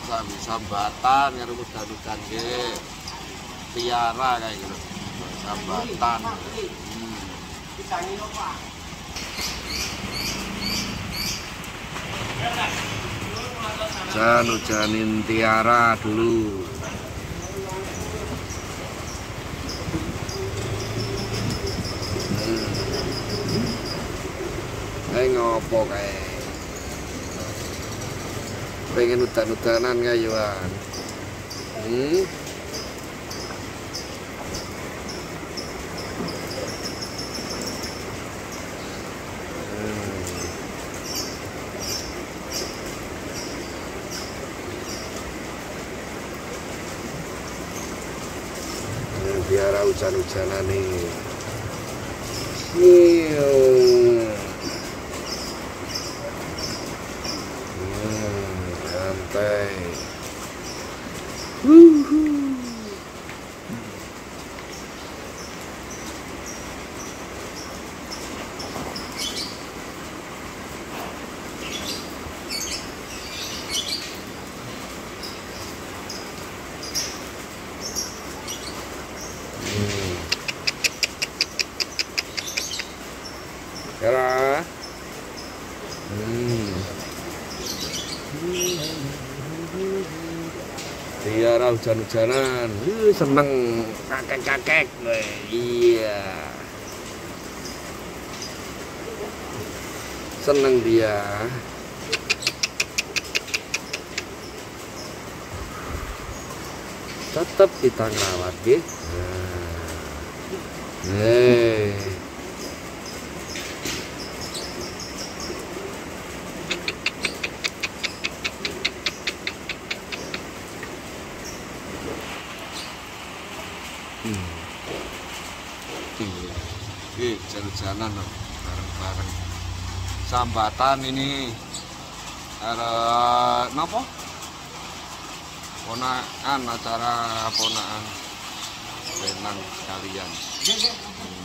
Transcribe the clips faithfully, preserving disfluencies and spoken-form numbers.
sambil sambatan karo udan-udan ge. Tiara kayak gitu. Sambatan. Hmm. Jangan hujanin Tiara dulu. Kayak ngopo kayak pengen udan-udanan kayuan. Hmm. Biar hujan-hujanan nih. Hmm, santai. Tiara, hmm. Tiara hujan-hujanan, uh, seneng kakek-kakek, iya, seneng dia. Tetap kita ngawat, gitu. Nah. Hey. Hmm. Iya, eh, jalan-jalan loh, bareng-bareng. Sambatan ini, ada apa? Ponakan, acara ponakan, renang sekalian. Hmm.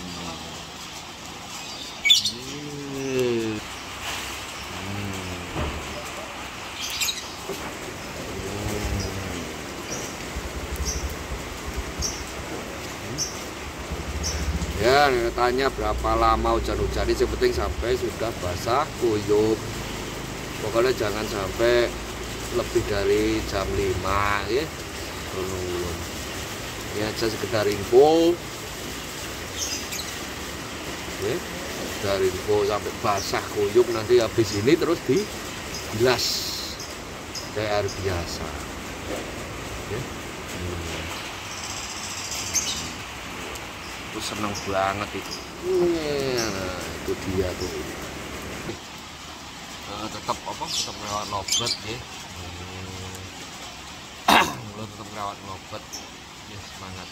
Ya, tanya berapa lama hujan-hujan ini, yang penting sampai sudah basah kuyup. Pokoknya jangan sampai lebih dari jam lima ya. Belum. Ya, aja sekedar info. Ya, sekedar info sampai basah kuyup, nanti habis ini terus dibilas kayak air biasa. Ya. Hmm. Aku seneng banget itu. Nah, itu dia tuh. Uh, tetap apa? Tetap merawat lobat ya. Lo tetap merawat lobat. Ya, semangat.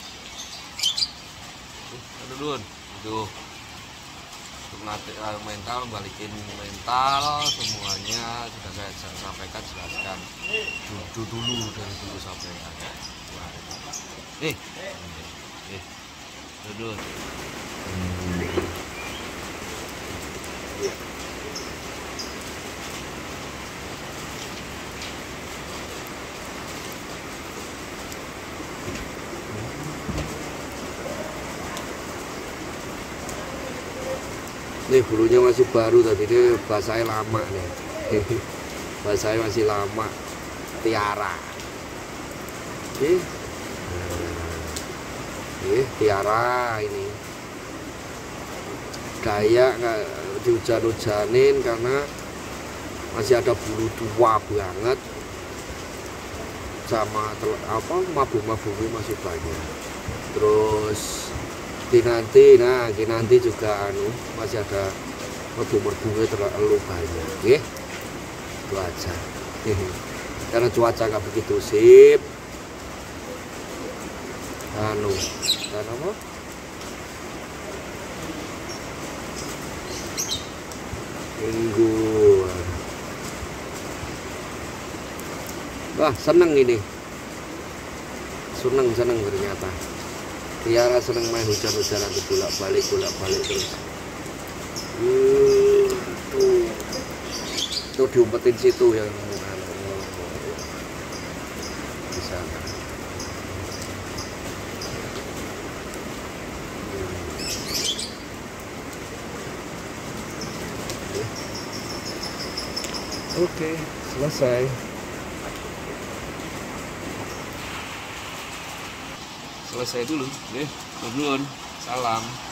Aduh dun, itu untuk melatih mental, balikin mental semuanya sudah saya sampaikan, jelaskan dulu dulu dari dulu sampai akhir. Eh, eh. Duduk. Nih bulunya masih baru, tadi ini basahnya lama nih. Basahnya masih lama. Tiara. Oke. Eh, Tiara ini gaya nggak dihujan-hujanin karena masih ada bulu tua banget, sama apa mabuk-mabuknya masih banyak. Terus kinanti, nah kinanti juga anu masih ada mabuk-mabuknya terlalu banyak, ya itu aja. Karena cuaca nggak begitu sip. Anu, dan apa? Minggu. Wah, seneng ini. Seneng, seneng ternyata. Tiara seneng main hujan-hujanan, bolak-balik, bolak-balik terus. Hmm, tuh, tuh diumpetin situ yang sana. Oke, selesai. Selesai dulu, deh. Nuhun, salam.